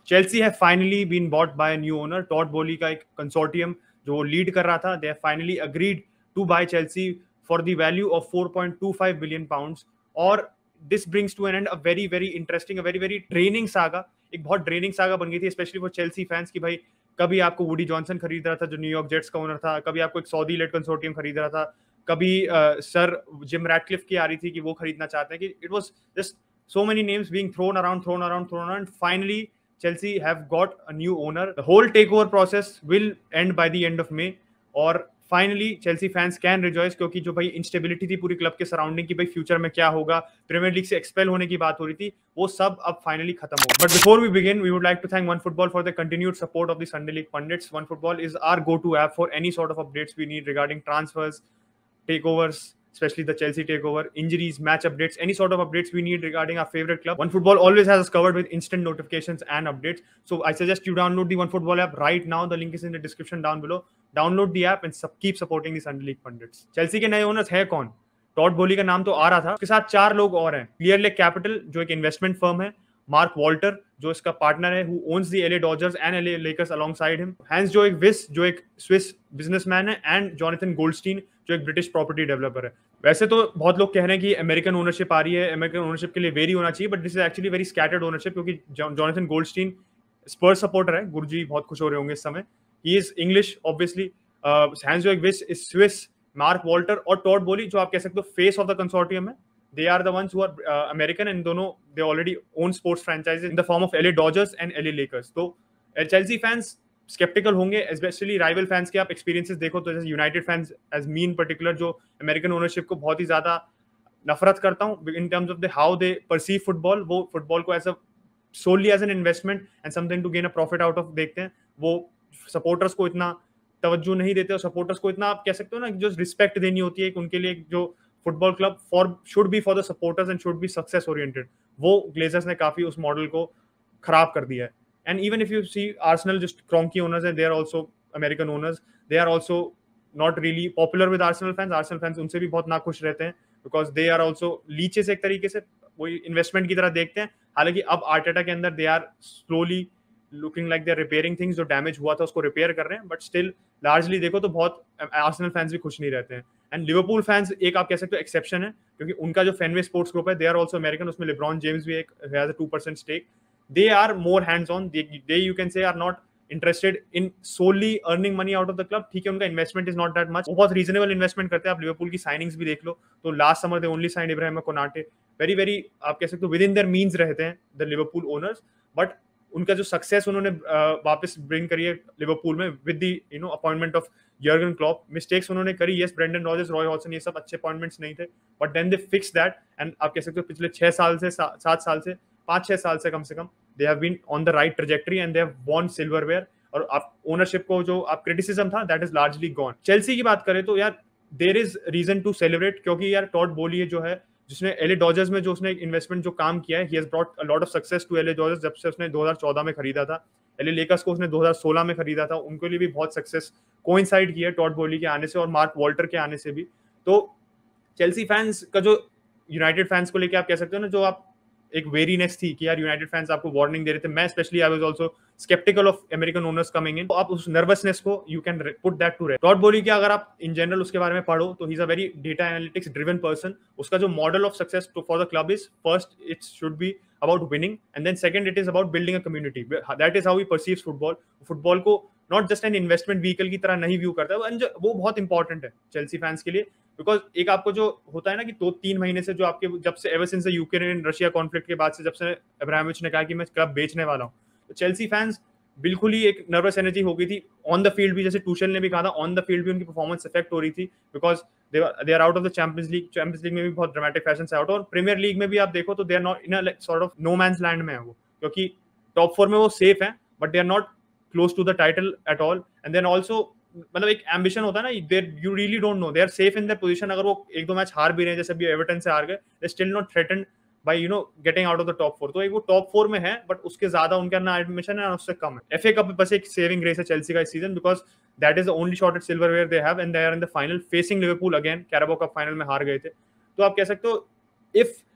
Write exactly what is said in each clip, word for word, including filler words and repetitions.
Chelsea है finally been bought by new owner. Todd Boehly का एक कंसोर्टियम जो लीड कर रहा था, they have finally agreed to buy Chelsea for the value of four point two five billion pounds. और this brings to an end a very very interesting, a very very draining saga. एक बहुत draining saga बन गई थी specially for Chelsea fans की भाई कभी आपको वुडी जॉनसन खरीद रहा था जो न्यूयॉर्क जेट्स का ओनर था, कभी आपको एक सऊदी लेड कंसोर्टियम खरीद रहा था, कभी सर जिम रैटक्लिफ की आ रही थी कि वो खरीदना चाहते हैं, कि it was just so many names being thrown around, thrown around, thrown around. Finally, Chelsea have got a new owner. The whole takeover process will end by the end of May. और finally Chelsea fans can rejoice, क्योंकि जो भाई instability थी पूरी club के surrounding की, भाई future में क्या होगा, प्रीमियर लीग से एक्सपेल होने की बात हो रही थी, वो सब अब फाइनली खत्म हो। But before we begin, we would like to thank One Football for the continued support of the Sunday League Pundits. One Football is our go to app for any sort of updates we need regarding transfers, takeovers, especially the Chelsea takeover, injuries, match updates, any sort of updates we need regarding our favorite club. OneFootball always has us covered with instant notifications and updates. So I suggest you download the OneFootball app right now. The link is in the description down below. Download the app and sub- keep supporting the Sunday League pundits. Chelsea के नए owners है कौन? Tod Boehly का नाम तो आ रहा था, उसके साथ चार लोग और हैं। क्लियर लेक कैपिटल जो एक इन्वेस्टमेंट फर्म है, मार्क वॉल्टर जो इसका पार्टनर है, who owns the LA Dodgers and LA Lakers alongside him, Hans जो एक विस जो एक स्विस बिजनेसमैन है, एंड जॉनथन गोल्डस्टीन जो एक ब्रिटिश प्रॉपर्टी डेवलपर है। वैसे तो बहुत लोग कह रहे हैं कि अमेरिकन ओनरशिप आ रही है, अमेरिकन ओनरशिप के लिए वेरी होना चाहिए, but this is actually very scattered ownership, क्योंकि जॉनथन गोल्डस्टीन स्पर्स सपोर्टर है, गुरुजी बहुत खुश हो रहे होंगे इस समय, he is English obviously, Hans जो एक Wyss is Swiss, Mark Walter और टॉड बोली जो आप कह सकते हो फेस ऑफ द कंसोर्टियम है, they are the ones who are uh, American, and दोनों they already own sports franchises in the form of L A Dodgers and L A Lakers. तो Chelsea fans skeptical होंगे, especially rival fans के आप experiences देखो तो जैसे United fans as me in particular जो American ownership को बहुत ही ज़्यादा नफरत करता हूँ in terms of the how they perceive football, वो football को as a solely as an investment and something to gain a profit out of देखते हैं, वो supporters को इतना तवज्जो नहीं देते, और supporters को इतना आप कह सकते हो ना जो रिस्पेक्ट देनी होती है उनके लिए, जो football club for should be for the supporters and should be success oriented, वो ग्लेजर्स ने काफी उस मॉडल को खराब कर दिया है। And even if you see Arsenal जो क्रोंकी ओनर्स हैं, they are also American owners, they are also not really popular with Arsenal fans. Arsenal fans उनसे भी बहुत नाखुश रहते हैं because they are also leeches, एक तरीके से वो इन्वेस्टमेंट की तरह देखते हैं। हालांकि अब आर्टेटा के अंदर they are slowly looking like they are repairing things, जो डैमेज हुआ था उसको रिपेयर कर रहे हैं, बट स्टिल लार्जली देखो तो बहुत आर्सेनल फैंस भी खुश नहीं रहते हैं। एंड लिवरपूल फैंस एक आप कह सकते हो एक्सेप्शन है, क्योंकि उनका जो फैनवे स्पोर्ट्स ग्रुप है, दे आर आल्सो अमेरिकन, उसमें लेब्रॉन जेम्स भी एक has a two percent stake, they are more hands on, they you can say are not interested in solely earning money out of the club. ठीक है, उनका investment is not that much, बहुत reasonable investment करते हैं। आप Liverpool की signings भी देख लो तो last summer they only sign Ibrahima Konate, very very आप कह सकते हो विद इन देयर मीन्स रहते हैं द लिवरपूल ओनर्स, बट उनका जो सक्सेस उन्होंने वापस ब्रिंग करी है लिवरपूल में with the you know appointment of Jurgen Klopp, mistakes उन्होंने करी, yes Brendan Rodgers, Roy Hodgson, ये सब अच्छे अपॉइंटमेंट्स नहीं थे, but then they fix that, and आप कह सकते हो पिछले छह साल से सात साल से पांच छह साल से कम से कम they have been on the right trajectory and they have won silverware. और आप ओनरशिप को जो आप क्रिटिसिज्म था that is largely gone. Chelsea की बात करें तो यार there is reason to celebrate, क्योंकि यार टॉड बोली जो है जिसने एलए डॉजर्स में जो उसने इन्वेस्टमेंट जो काम किया है, he has brought a lot of success to LA Dodgers. जब से उसने दो हज़ार चौदह में खरीदा था, एलए लेकर्स को उसने दो हज़ार सोलह में खरीदा था, उनके लिए भी बहुत सक्सेस कोइंसाइड किया है टॉड बोली के आने से और मार्क वॉल्टर के आने से भी। तो चेल्सी फैंस का जो यूनाइटेड फैंस को लेके आप कह सकते हो ना, जो आप एक वेरीनेस थी कि यार यूनाइटेड फैंस आपको वार्निंग दे रहे थे, मैं specially I was also sceptical of American owners coming in, तो आप उस नर्वसनेस को you can put that to rest. Todd Boehly कि अगर आप इन जनरल उसके बारे में पढ़ो तो he is a very data analytics driven person. उसका जो model of success for the club is first it should be about winning, and then second it is about building a community. That is how he perceives football. Football को not just an investment vehicle की तरह नहीं view करता है, वो बहुत important है Chelsea fans के लिए, बिकॉज एक आपको जो होता है ना कि दो तीन महीने से जो आपके जब से ever since the Ukraine Russia conflict के बाद से जब से अब्रामोविच ने कहा कि मैं क्लब बेचने वाला हूँ, तो चेल्सी फैंस बिल्कुल ही एक नर्वस एनर्जी हो गई थी। ऑन द फील्ड भी, जैसे टूशेल ने भी कहा था, ऑन द फील्ड भी उनकी परफॉर्मेंस इफेक्ट हो रही थी, because they are out of the Champions League. Champions League में भी बहुत ड्रामेटिक फैशन से आउट, और प्रीमियर लीग में भी आप देखो तो they are not in a sort of no man's land में है वो, क्योंकि टॉप फोर में वो सेफ है but they are not close to the title at all. And then also मतलब एक एम्बिशन होता है ना, there you really don't know, they are safe in their position. अगर वो एक दो मैच हार भी रहे हैं, जैसे अभी एवर्टन से हार गए, they still not threatened by you know getting out of the top four. तो एक वो टॉप फोर में है बट उसके ज्यादा उनके अंदर एडमिशन है, उससे कम है। एफए कप बस एक सेविंग ग्रेस है चेल्सी का इस season, because that is the only shot at silverware they have, and they are in the final facing Liverpool again. Carabao Cup final में हार गए थे, तो आप कह सकते हो if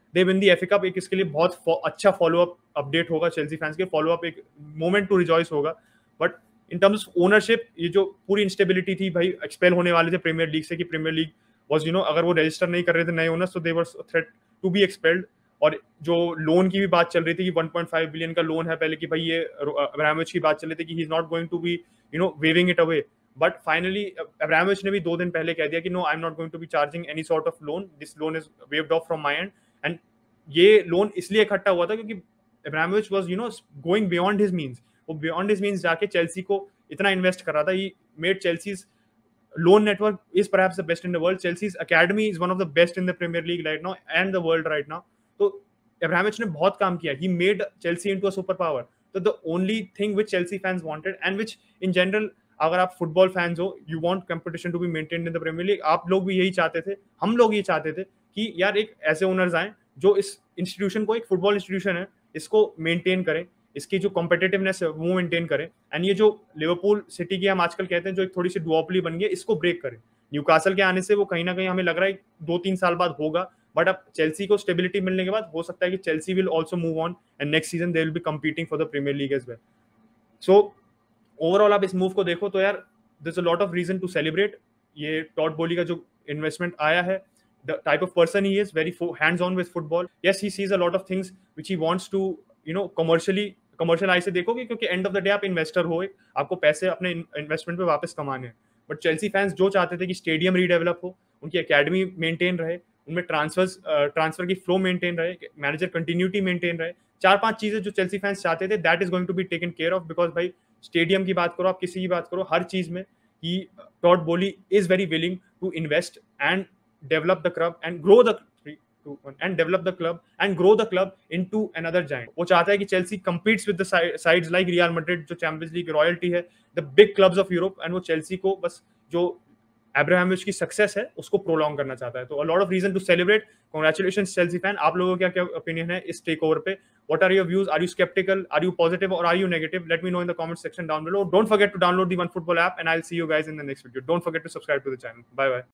they win the F A Cup, एक इसके लिए बहुत अच्छा फॉलो अप अपडेट होगा चेल्सी फैंस के, फॉलो अप एक मोमेंट टू रिजॉइस होगा। But in terms of ownership, ये जो पूरी इंस्टेबिलिटी थी भाई, एक्सपेल होने वाले थे प्रीमियर लीग से, कि Premier League was you know अगर वो रजिस्टर नहीं कर रहे थे नए ओनर्स तो they were threat to be expelled. और जो लोन की भी बात चल रही थी कि वन पॉइंट फाइव बिलियन का लोन है पहले, कि भाई ये अब्रामोविच की बात चल रही थी कि he is not going to be you know waving it away, but finally Abramovich ने भी दो दिन पहले कह दिया कि no, I am not going to be charging any sort of loan, this loan is waived off from my end. And ये loan इसलिए इकट्ठा हुआ था क्योंकि Abramovich was you know going beyond his means, वो बियॉन्ड हिज मींस जाके Chelsea को इतना इन्वेस्ट कर रहा था। He made Chelsea's loan network is perhaps the best in the world. Chelsea's academy is one of the best in the Premier League right now and the world right now. तो Abramovich ने बहुत काम किया. He made Chelsea into a superpower. So the only thing which Chelsea fans wanted and which in general, अगर आप football fans हो, you want competition to be maintained in the Premier League. आप लोग भी यही चाहते थे, हम लोग ये चाहते थे कि यार एक ऐसे ओनर्स आए जो इस इंस्टीट्यूशन को, एक फुटबॉल इंस्टीट्यूशन है, इसको मेंटेन करें, इसकी जो कॉम्पिटिटिवनेस है वो मेंटेन करें। एंड ये जो लिवरपूल सिटी की हम आजकल कहते हैं जो एक थोड़ी सी डुओपली बन गई है, इसको ब्रेक करें। न्यूकासल के आने से वो कहीं ना कहीं हमें लग रहा है दो तीन साल बाद होगा, बट अब चेल्सी को स्टेबिलिटी मिलने के बाद हो सकता है कि Chelsea will also move on and next season they will be competing for the Premier League as well. So overall आप इस मूव को देखो तो यार there is a lot of reason to celebrate. ये टॉड बोली का जो investment आया है, the type of person he is, very hands on with football. Yes, he sees a lot of things which he wants to you know commercially commercial eye से देखोगे, क्योंकि end of the day आप investor हो, आपको पैसे अपने investment पे वापस कमाने हैं। बट चेल्सी फैंस जो चाहते थे कि स्टेडियम रीडेवलप हो, उनकी एकेडमी मेंटेन रहे, उनमें ट्रांसफर्स ट्रांसफर की फ्लो मेंटेन रहे, मैनेजर कंटिन्यूटी मेंटेन रहे, चार पांच चीजें जो चेल्सी फैंस चाहते थे, that is going to be taken care of. Because भाई स्टेडियम की बात करो, आप किसी की बात करो, हर चीज में ही Todd Boehly is very willing to invest and develop the club and grow the and develop the club and grow the club into another giant. वो चाहता है कि Chelsea competes with the sides like Real Madrid जो Champions League royalty है, the big clubs of Europe, and वो Chelsea को बस जो अब्रामोविच की सक्सेस है उसको प्रोलॉन्ग करना चाहता है। तो a lot of reason to celebrate. Congratulations Chelsea fan. आप लोगों का क्या ओपिनियन है इस टेक ओवर पे? What are your views? Are you skeptical? Are you positive or are you negative? Let me know in the comment section down below. Don't forget to download the OneFootball app and I'll see you guys in the next video. Don't forget to subscribe to the channel. Bye bye.